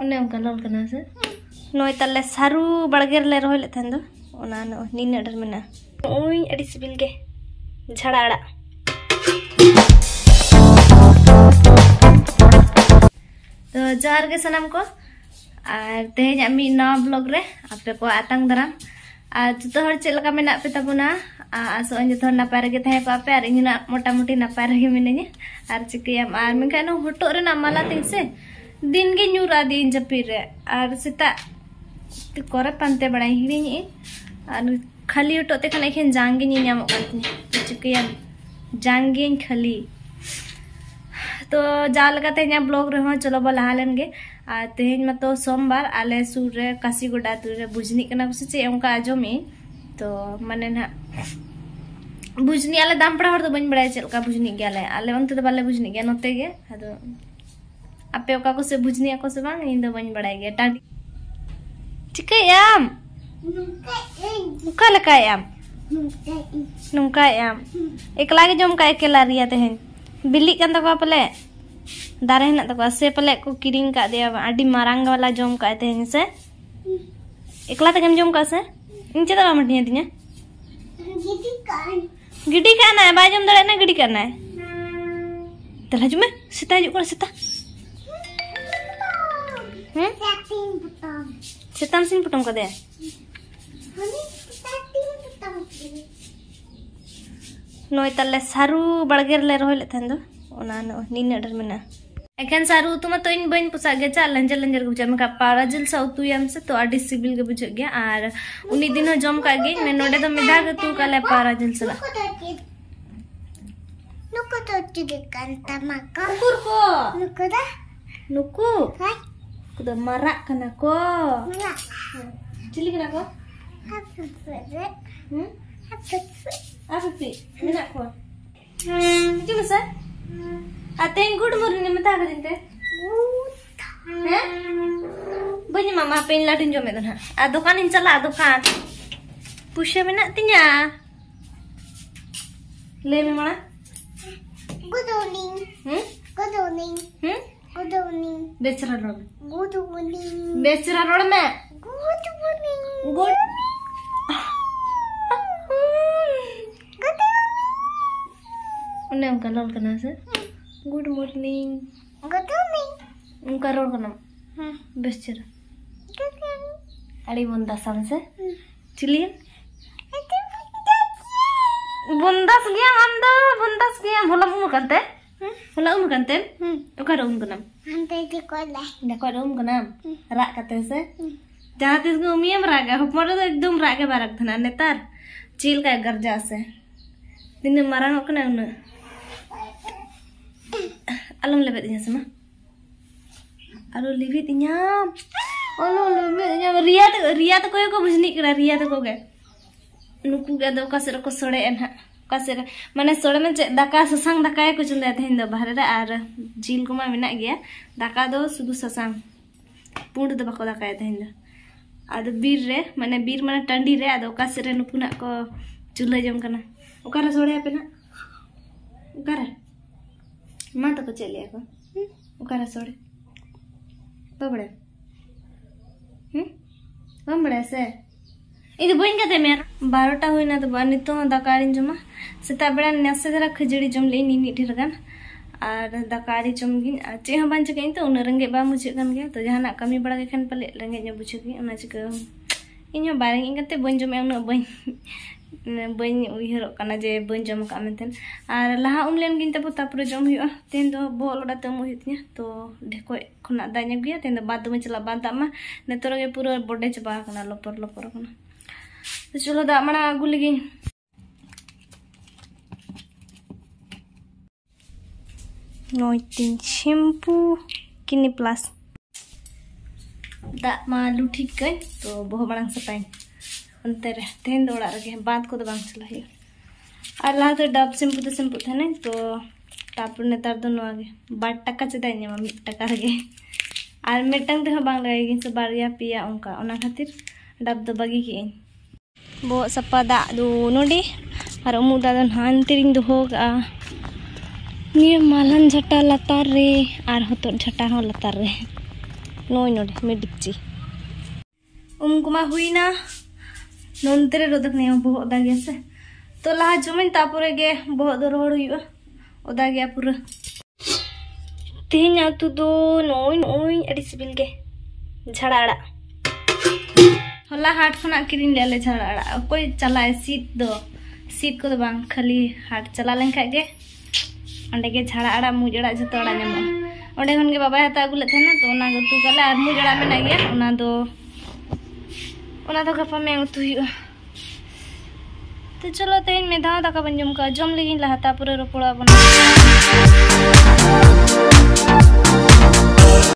Onne onka lol kana se. Noi talle saru balger le rohile than do. Ona no nina dar mena. Oi adi sibil ge. Jhada ada. तो जार के सनम को और तेज आमी नवा ब्लॉग रे आपे को आतंग दराम आ जतो हर चेलका मेना पे तबुना आसो जतो नपाय रे थाय पापे और इना मोटा मोटी नपाय रे मिनेनी और चिकियाम और मेनखान हटो रे ना माला तिन से दिन गे न्यूरा दिन जपीर रे और सेता करे पानते बड़ाई हिनी और खाली हटो ते खाने खेन जांगे नी नामो कांतनी चिकियाम जांगे खाली तो जाल का तेज ब्लॉग रहे चलो बो लहा लेंगे तेज में तो सोमवार आले सूर रे काशी गोडा तुर रे बुझनी कना कुछ चे उनका आजोमी तो माने ना बुझनी आले दाम पड़ा हर तो बन बड़ा चलका बुझनी गया आले उनते तो बाले बुझनी गया नोते गे अदो आपे ओका को से बुझनी को से बांग इन दो बन बड़ा गया टाडी चिकयाम नुका लकायाम नुकायाम एकला के जम का एकला रिया तेहन बिल्ली kan takwa pale dare hena takwa se pale ko kiring ka dia adi marang wala jom ka te se ekla te jom ka se inche da matnya dinya gidi kan hai ba jom dare na gidi karna hai tela jume sita juk kor sita sitam sin putom ka de noi talle saru balger le rohile than do ona no nina dar mena एखन सारू तुम तो इन बन पुसा गे चा लंजर लंजर गुजा में का पारा जल सा उतु यम से तो आडी सिबिल के बुझ गया और उनी दिन जम का गे ने नोडे तो मिदा गे तू काले पारा जल सला नुको तो चिगे कांता माका कुकुर को नुको दा नुको हाय कुदा मारा कना को चिली कना को apa mina ko cuma sa ateng good morning mata ka dinte bani mama pen ladin jome dana a dukan in chala dukan pushe mina tinya le me mala good morning good morning good morning bechara rod good morning bechara rod me good morning good Onne onka lol kana se. Good morning. Good morning. Onka rol kana. Beschera. Good morning. Adi bunda sam se. Chiliye. Bundas gya ando bundas gya hola kante. Hola kante. Oka rom kana. Ante di kola. Da ko rom kana. Ra kate se. Jahan tis go umiyam raga. Hopmar to ekdom raga barak thana netar. Chil ka garja se. Din marang okna una. Alam lebet nya sama. Alo lebet nya. Alo lebet nya Ria to koy ko bujni kra Ria to ko ge. Nuku ge do kasera ko sore en ha. Kasera mane sore me daka sasang daka ko chunde thein do bahare re ar jil ko ma mena gya. Daka do sudu sasang. Pund do bako daka thein do. Ado bir re mane tandi re ado kasera nuku na ko chulha jom kana. Okara sore ape na. Okara माता को चलिए को उकारा सोड़े बबड़े बबड़े से इधर बोइन का ते मेरा 12टा हुई ना तो बानी तो दकारिन जमा सेता बेड़ा नसे जरा खजड़ी जम ले नी ढेर गान और दकारी जम गिन चे हम बांच गई तो उन रंगे बा मुझे गन गया तो जहां ना कमी बड़ा के खन पले रंगे ज बुझे गई उना चिक इन बारे इंगते बन जमे उन बन बन उहर कना जे बन जम का मेंतन और लहा उमलेन गिन तब तापुरे जम हुआ तेन दो बोलड़ा तम हुइतnya तो ढेको खना दाnya गया तेन बाद में चला बाद मा नेतर गे पूरा बॉडी चबा कना लपर लपर कना तो चलो दा मना आगु लगी नोइटिन शैम्पू किनी प्लस दा मा लुठी गई तो बहु बड़ा सपाइन अंते रे तेन दौड़ा रगे बात को तो बांग चला है और ला तो डब शैम्पू थे ना तो तापुर नेतार दो आगे 8 टाका चेदाई ᱧᱟᱢᱟ 1 टाका रगे और मेटंग ते बांग लगेगी से बारिया पिया उनका ओना खातिर डब दो बगी की बो सपा दा दो नोडी और उमु दा हान तिरिंग दो होगा निये मालन झटा लतार रे और हतो झटा हो लतार रे नोई नोडे मिडिकची उमकुमा हुईना नोंतरे रोदक ने बहुत दागे से तो लहा जमिन तापुरे गे बहुत दो रोड हुई ओदा गया पूरा तेना तू दो नोई नोई अड़ी सिबिल गे झाड़ा आड़ा होला हाट खना किरिन ले झाड़ा आड़ा कोई चलाए सीट को बांग खाली हाट चला लेन खागे अंडे के झाड़ा आड़ा मुज आड़ा जतो आड़ा नेमो ओंडे खन के बाबा हता अगुले थे ना तो ना गतु गले आर मुज आड़ा मेना गया ओना दो गपा में उतु हुआ तो चलो तेन में दाका बन जम का जम लगी लहाता पूरे रोपड़ा बना